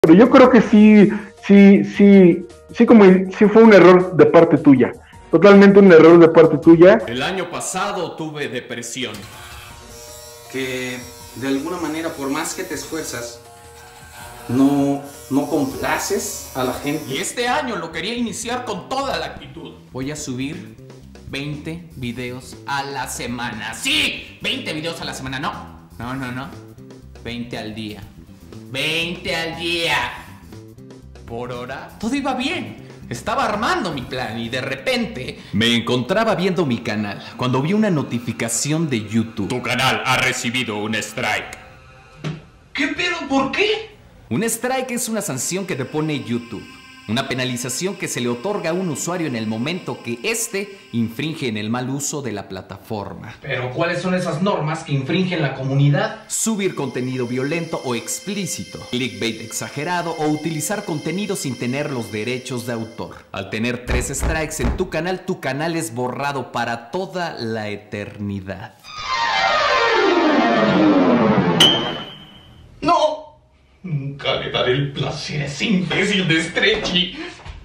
Pero yo creo que sí fue un error de parte tuya. Totalmente un error de parte tuya. El año pasado tuve depresión. Que de alguna manera, por más que te esfuerzas, no complaces a la gente. Y este año lo quería iniciar con toda la actitud. Voy a subir 20 videos a la semana. ¡Sí! 20 videos a la semana. No. 20 al día. 20 al día. Por hora, todo iba bien. Estaba armando mi plan y de repente me encontraba viendo mi canal cuando vi una notificación de YouTube. Tu canal ha recibido un strike. ¿Qué pedo? ¿Por qué? Un strike es una sanción que te pone YouTube. Una penalización que se le otorga a un usuario en el momento que éste infringe en el mal uso de la plataforma. Pero ¿cuáles son esas normas que infringen la comunidad? Subir contenido violento o explícito, clickbait exagerado o utilizar contenido sin tener los derechos de autor. Al tener 3 strikes en tu canal es borrado para toda la eternidad. ¡No! Nunca le daré el placer a ese imbécil de Stretchy.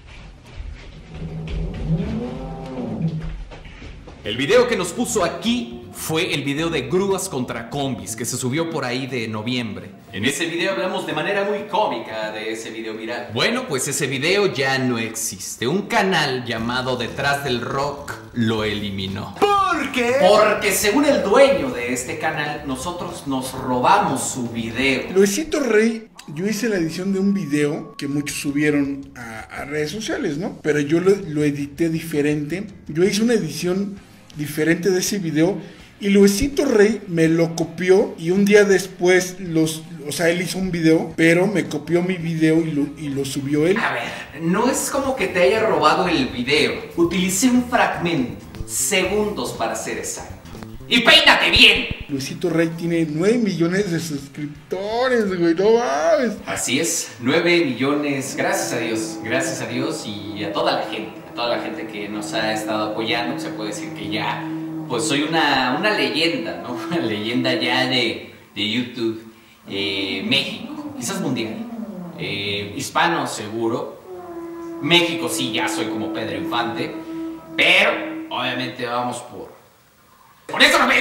El video que nos puso aquí fue el video de grúas contra combis que se subió por ahí de noviembre. En ese video hablamos de manera muy cómica de ese video viral. Bueno, pues ese video ya no existe. Un canal llamado Detrás del Rock lo eliminó. ¿Por qué? Porque según el dueño de este canal, nosotros nos robamos su video. Luisito Rey, yo hice la edición de un video que muchos subieron a redes sociales, ¿no? Pero yo lo edité diferente. Yo hice una edición diferente de ese video y Luisito Rey me lo copió y un día después él hizo un video, pero me copió mi video y lo subió él. A ver, no es como que te haya robado el video. Utilicé un fragmento, segundos para ser exacto. ¡Y peínate bien! Luisito Rey tiene 9 millones de suscriptores, güey, no mames. Así es, 9 millones, gracias a Dios y a toda la gente que nos ha estado apoyando. Se puede decir que ya, pues soy una leyenda, ¿no? Una leyenda ya de YouTube, México, quizás mundial, hispano seguro, México sí, ya soy como Pedro Infante, pero obviamente vamos por eso no me...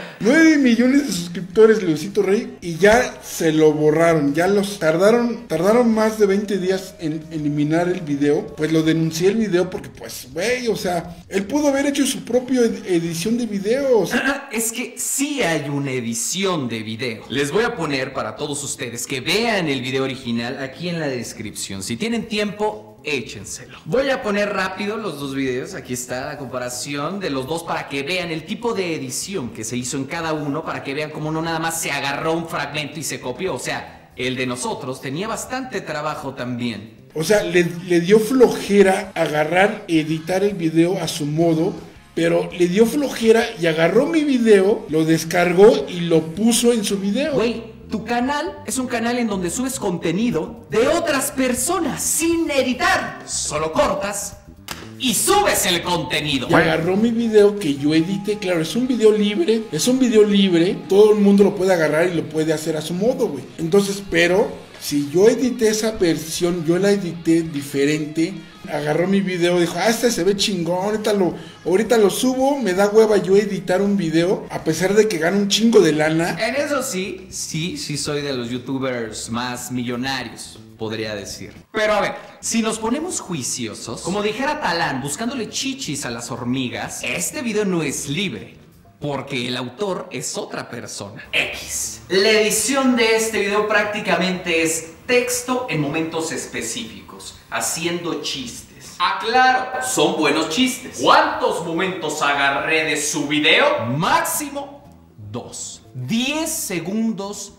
9 millones de suscriptores Luisito Rey y ya se lo borraron, ya los tardaron más de 20 días en eliminar el video. Pues lo denuncié el video porque pues, güey, o sea, él pudo haber hecho su propia edición de videos. Es que sí hay una edición de video. Les voy a poner para todos ustedes que vean el video original aquí en la descripción. Si tienen tiempo, échenselo. Voy a poner rápido los dos videos. Aquí está la comparación de los dos para que vean el tipo de edición que se hizo en cada uno, para que vean cómo no nada más se agarró un fragmento y se copió. O sea, el de nosotros tenía bastante trabajo también. O sea, le dio flojera agarrar, editar el video a su modo, pero le dio flojera y agarró mi video, lo descargó y lo puso en su video. Güey, tu canal es un canal en donde subes contenido de otras personas sin editar. Solo cortas y subes el contenido. Y agarró mi video que yo edité, claro, es un video libre, todo el mundo lo puede agarrar y lo puede hacer a su modo, güey. Entonces, pero si yo edité esa versión, yo la edité diferente. Agarró mi video, dijo, este se ve chingón, ahorita lo subo, me da hueva yo editar un video, a pesar de que gano un chingo de lana. En eso sí soy de los youtubers más millonarios, podría decir. Pero a ver, si nos ponemos juiciosos, como dijera Talán, buscándole chichis a las hormigas, este video no es libre, porque el autor es otra persona. X. La edición de este video prácticamente es texto en momentos específicos, haciendo chistes. Aclaro, son buenos chistes. ¿Cuántos momentos agarré de su video? Máximo 2. 10 segundos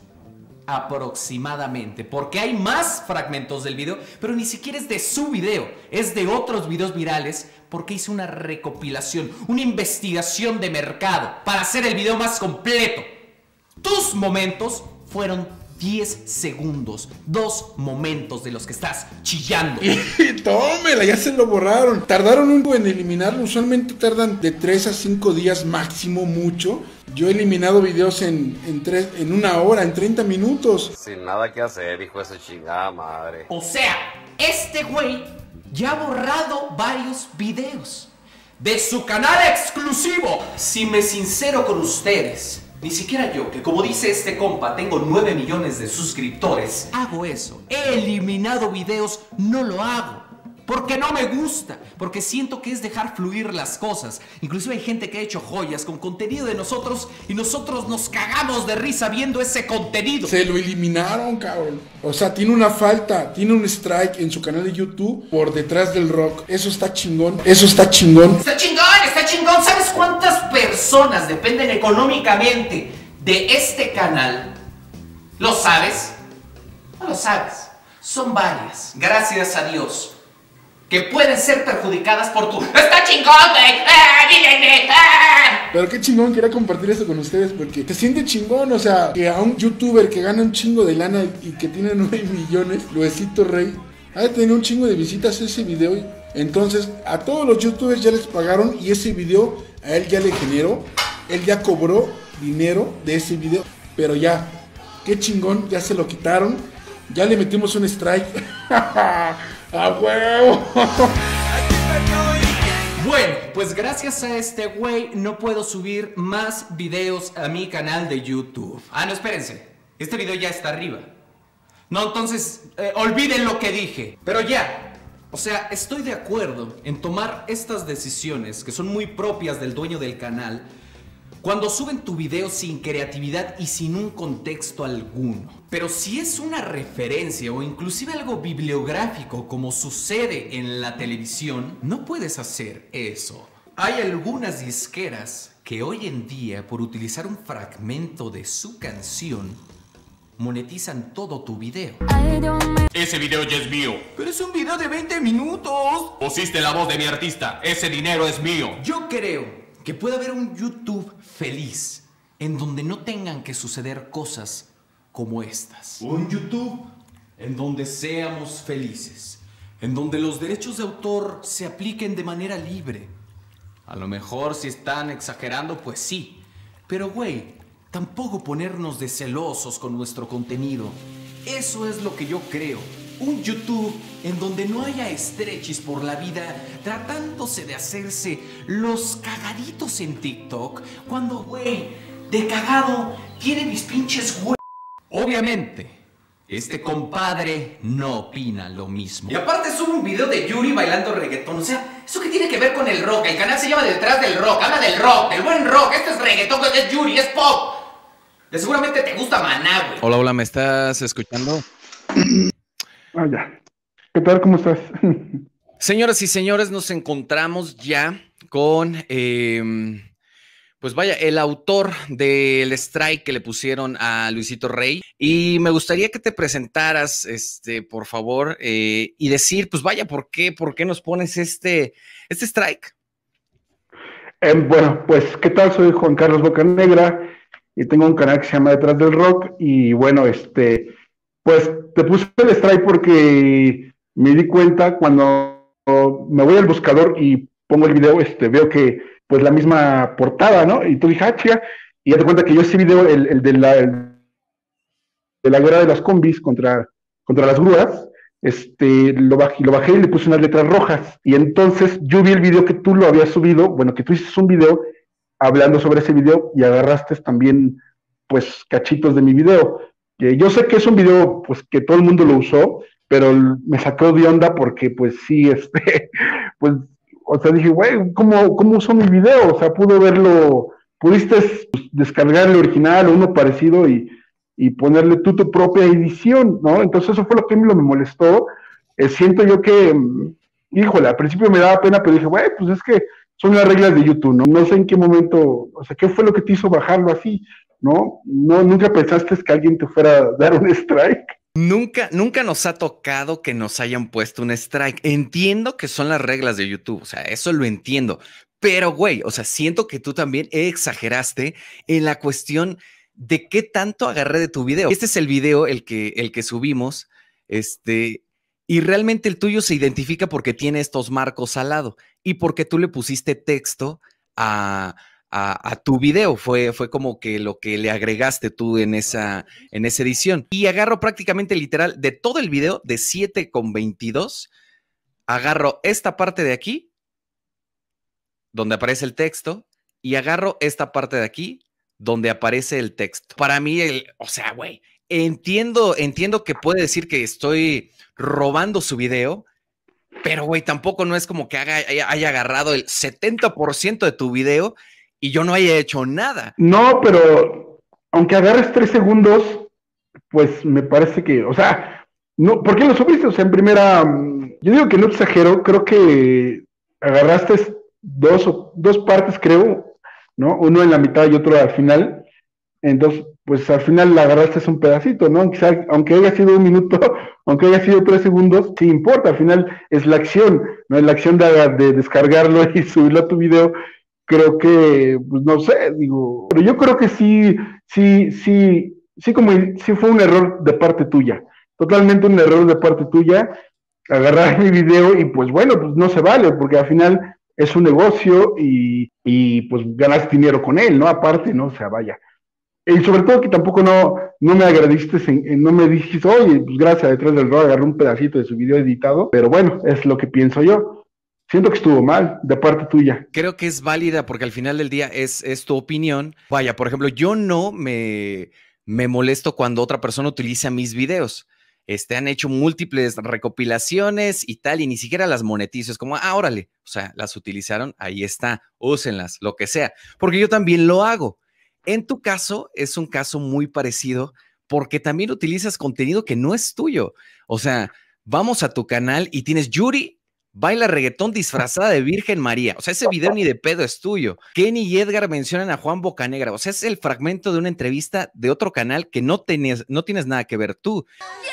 aproximadamente, porque hay más fragmentos del video, pero ni siquiera es de su video, es de otros videos virales, porque hice una recopilación, una investigación de mercado para hacer el video más completo. Tus momentos fueron 10 segundos, 2 momentos de los que estás chillando. Y tómela, ya se lo borraron. Tardaron un poco en eliminarlo. Usualmente tardan de 3 a 5 días máximo, mucho. Yo he eliminado videos en 1 hora, en 30 minutos. Sin nada que hacer, hijo de su chingada madre. O sea, este güey ya ha borrado varios videos de su canal exclusivo. Si me sincero con ustedes, ni siquiera yo, que como dice este compa, tengo 9 millones de suscriptores, hago eso. He eliminado videos, no lo hago. Porque no me gusta, porque siento que es dejar fluir las cosas. Inclusive hay gente que ha hecho joyas con contenido de nosotros y nosotros nos cagamos de risa viendo ese contenido. Se lo eliminaron, cabrón. O sea, tiene una falta, tiene un strike en su canal de YouTube por detrás del rock. Eso está chingón, eso está chingón. Está chingón, está chingón. ¿Sabes cuántas personas dependen económicamente de este canal? ¿Lo sabes? No lo sabes. Son varias, gracias a Dios, que pueden ser perjudicadas por tu... ¡Está chingón, güey! Pero qué chingón, quería compartir esto con ustedes porque se siente chingón, o sea, que a un youtuber que gana un chingo de lana y que tiene 9 millones, Luisito Rey, ha de tener un chingo de visitas ese video. Entonces, a todos los youtubers ya les pagaron y ese video a él ya le generó, él ya cobró dinero de ese video, pero ya, qué chingón, ya se lo quitaron, ya le metimos un strike. ¡A huevo! Bueno, pues gracias a este güey no puedo subir más videos a mi canal de YouTube. Ah, no, espérense. Este video ya está arriba. No, entonces, olviden lo que dije. Pero ya, o sea, estoy de acuerdo en tomar estas decisiones que son muy propias del dueño del canal cuando suben tu video sin creatividad y sin un contexto alguno. Pero si es una referencia o inclusive algo bibliográfico como sucede en la televisión, no puedes hacer eso. Hay algunas disqueras que hoy en día, por utilizar un fragmento de su canción, monetizan todo tu video. Ese video ya es mío. Pero es un video de 20 minutos. Pusiste la voz de mi artista. Ese dinero es mío. Yo creo que puede haber un YouTube feliz en donde no tengan que suceder cosas como estas. Un YouTube en donde seamos felices, en donde los derechos de autor se apliquen de manera libre. A lo mejor si están exagerando, pues sí. Pero güey, tampoco ponernos de celosos con nuestro contenido. Eso es lo que yo creo. Un YouTube en donde no haya estrechis por la vida tratándose de hacerse los cagaditos en TikTok cuando, güey, de cagado tiene mis pinches güey. Obviamente, este compadre no opina lo mismo. Y aparte sube un video de Yuri bailando reggaetón. O sea, ¿eso qué tiene que ver con el rock? El canal se llama Detrás del Rock. Habla del rock, del buen rock. Esto es reggaetón, es Yuri, es pop. De seguramente te gusta Maná, güey. Hola, hola, ¿me estás escuchando? Ah, ya. ¿Qué tal? ¿Cómo estás? Señoras y señores, nos encontramos ya con, pues vaya, el autor del strike que le pusieron a Luisito Rey. Y me gustaría que te presentaras, por favor, y decir, pues vaya, ¿por qué nos pones este strike? Bueno, pues, ¿qué tal? Soy Juan Carlos Bocanegra y tengo un canal que se llama Detrás del Rock y bueno, pues te puse el strike porque me di cuenta cuando me voy al buscador y pongo el video, veo que pues la misma portada, ¿no? Y tú dije, ah, chica, y ya te cuenta que yo ese video, el de la guerra de las combis contra las grúas, lo bajé y le puse unas letras rojas. Y entonces yo vi el video que tú lo habías subido, bueno, que tú hiciste un video hablando sobre ese video y agarraste también, pues, cachitos de mi video. Yo sé que es un video, pues, que todo el mundo lo usó, pero me sacó de onda porque, pues, sí, pues, o sea, dije, güey, ¿cómo usó mi video? O sea, pudiste descargar el original o uno parecido y ponerle tú tu propia edición, ¿no? Entonces eso fue lo que me molestó. Siento yo que, híjole, al principio me daba pena, pero dije, güey, pues es que son las reglas de YouTube, ¿no? No sé en qué momento, o sea, ¿qué fue lo que te hizo bajarlo así? ¿No? ¿Nunca pensaste que alguien te fuera a dar un strike? Nunca nos ha tocado que nos hayan puesto un strike. Entiendo que son las reglas de YouTube, o sea, eso lo entiendo. Pero, güey, o sea, siento que tú también exageraste en la cuestión de qué tanto agarré de tu video. Este es el video, el que subimos, y realmente el tuyo se identifica porque tiene estos marcos al lado y porque tú le pusiste texto a tu video. Fue como que lo que le agregaste tú en esa edición. Y agarro prácticamente literal de todo el video de 7:22, agarro esta parte de aquí, donde aparece el texto, y agarro esta parte de aquí, donde aparece el texto. Para mí, o sea, güey, entiendo que puede decir que estoy robando su video, pero, güey, tampoco no es como que haya agarrado el 70% de tu video y yo no haya hecho nada. No, pero aunque agarres 3 segundos, pues me parece que, o sea, no, ¿por qué lo subiste? O sea, en primera, yo digo que no exagero, creo que agarraste dos partes, creo, ¿no? Uno en la mitad y otro al final. Entonces, pues al final la agarraste un pedacito, ¿no? Aunque haya sido 1 minuto, aunque haya sido 3 segundos, sí importa, al final es la acción, ¿no? Es la acción de descargarlo y subirlo a tu video. Creo que, pues no sé, digo, pero yo creo que sí fue un error de parte tuya, totalmente un error de parte tuya, agarrar mi video y pues bueno, pues no se vale, porque al final es un negocio y pues ganas dinero con él, ¿no? Aparte, ¿no? O sea, vaya. Y sobre todo que tampoco no me agradeciste, no me dijiste, oye, pues gracias, detrás del rol agarré un pedacito de su video editado, pero bueno, es lo que pienso yo. Siento que estuvo mal, de parte tuya. Creo que es válida porque al final del día es tu opinión. Vaya, por ejemplo, yo no me molesto cuando otra persona utiliza mis videos. Han hecho múltiples recopilaciones y tal, y ni siquiera las monetizo. Es como, órale, o sea, las utilizaron, ahí está, úsenlas, lo que sea. Porque yo también lo hago. En tu caso, es un caso muy parecido porque también utilizas contenido que no es tuyo. O sea, vamos a tu canal y tienes Yuri baila reggaetón disfrazada de Virgen María. O sea, ese video ni de pedo es tuyo. Kenny y Edgar mencionan a Juan Bocanegra. O sea, es el fragmento de una entrevista de otro canal que no tienes nada que ver tú.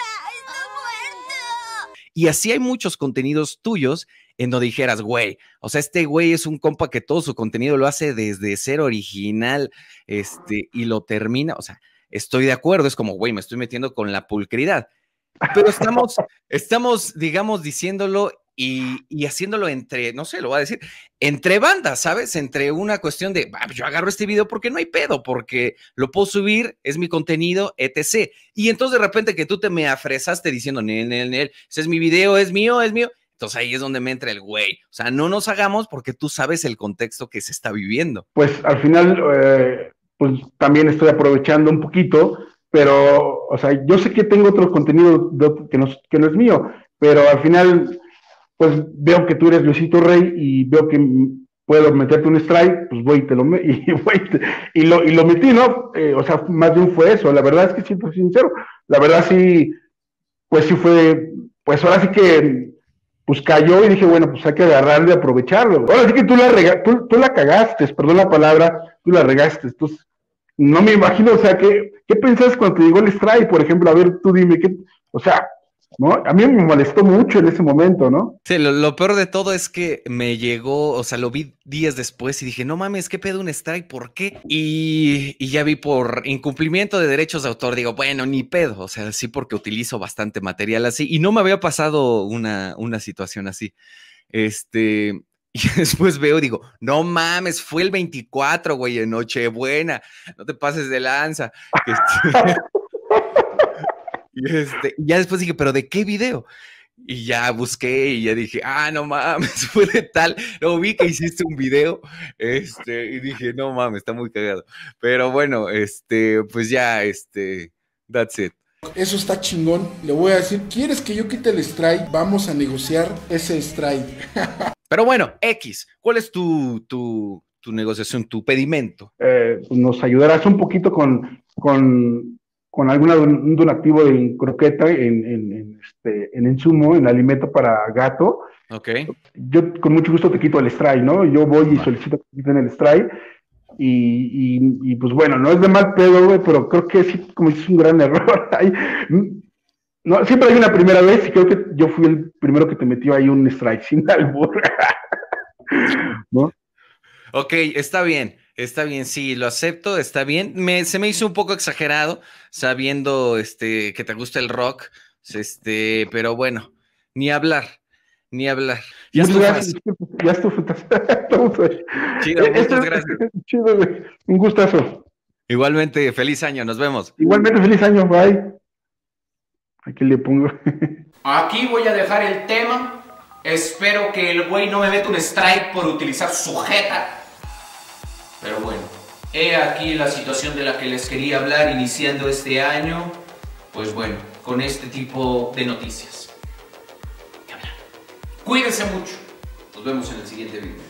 Y así hay muchos contenidos tuyos en donde dijeras, güey, o sea, este güey es un compa que todo su contenido lo hace desde ser original, y lo termina. O sea, estoy de acuerdo, es como, güey, me estoy metiendo con la pulcridad. Pero estamos, digamos, diciéndolo y haciéndolo entre, no sé, lo voy a decir, entre bandas, ¿sabes? Entre una cuestión de, yo agarro este video porque no hay pedo, porque lo puedo subir, es mi contenido, etc. Y entonces de repente que tú te me afresaste diciendo, ese es mi video, es mío. Entonces ahí es donde me entra el güey. O sea, no nos hagamos porque tú sabes el contexto que se está viviendo. Pues al final, pues también estoy aprovechando un poquito, pero, o sea, yo sé que tengo otro contenido que no es mío, pero al final, pues veo que tú eres Luisito Rey y veo que puedo meterte un strike, pues voy y lo metí, ¿no? O sea, más bien fue eso. La verdad es que siento sincero. La verdad sí, pues sí fue, pues ahora sí que pues cayó y dije, bueno, pues hay que agarrarle y aprovecharlo. Ahora sí que tú la cagaste, perdón la palabra, tú la regaste. Entonces, no me imagino, o sea, ¿qué pensás cuando te llegó el strike? Por ejemplo, a ver, tú dime, o sea, ¿no? A mí me molestó mucho en ese momento, ¿no? Sí, lo peor de todo es que me llegó, o sea, lo vi días después y dije, no mames, ¿qué pedo un strike? ¿Por qué? Y ya vi por incumplimiento de derechos de autor, digo, bueno, ni pedo, o sea, sí, porque utilizo bastante material así y no me había pasado una situación así. Y después veo y digo, no mames, fue el 24, güey, en Nochebuena, no te pases de lanza. Y ya después dije, ¿pero de qué video? Y ya busqué y ya dije, no mames, fue de tal. Luego vi que hiciste un video, y dije, no mames, está muy cagado. Pero bueno, pues ya, that's it. Eso está chingón. Le voy a decir, ¿quieres que yo quite el strike? Vamos a negociar ese strike. Pero bueno, X, ¿cuál es tu negociación, tu pedimento? Pues nos ayudarás un poquito con un donativo de croqueta en insumo, en alimento para gato. Ok. Yo con mucho gusto te quito el strike, ¿no? Yo voy y solicito que quiten el strike. Y pues bueno, no es de mal pedo, güey, pero creo que sí, como dices, un gran error. No, siempre hay una primera vez y creo que yo fui el primero que te metió ahí un strike sin albur. ¿No? Ok, está bien, sí, lo acepto, está bien. Se me hizo un poco exagerado, sabiendo que te gusta el rock, pero bueno, ni hablar, ni hablar. Ya Muchas estufas. gracias. Ya estufas. Entonces, Chido, muchas gracias. Chido, güey. Un gustazo. Igualmente, feliz año, nos vemos. Igualmente, feliz año. Bye. Aquí le pongo. Aquí voy a dejar el tema. Espero que el güey no me meta un strike por utilizar sujeta. Pero bueno, he aquí la situación de la que les quería hablar iniciando este año. Pues bueno, con este tipo de noticias. Cuídense mucho. Nos vemos en el siguiente video.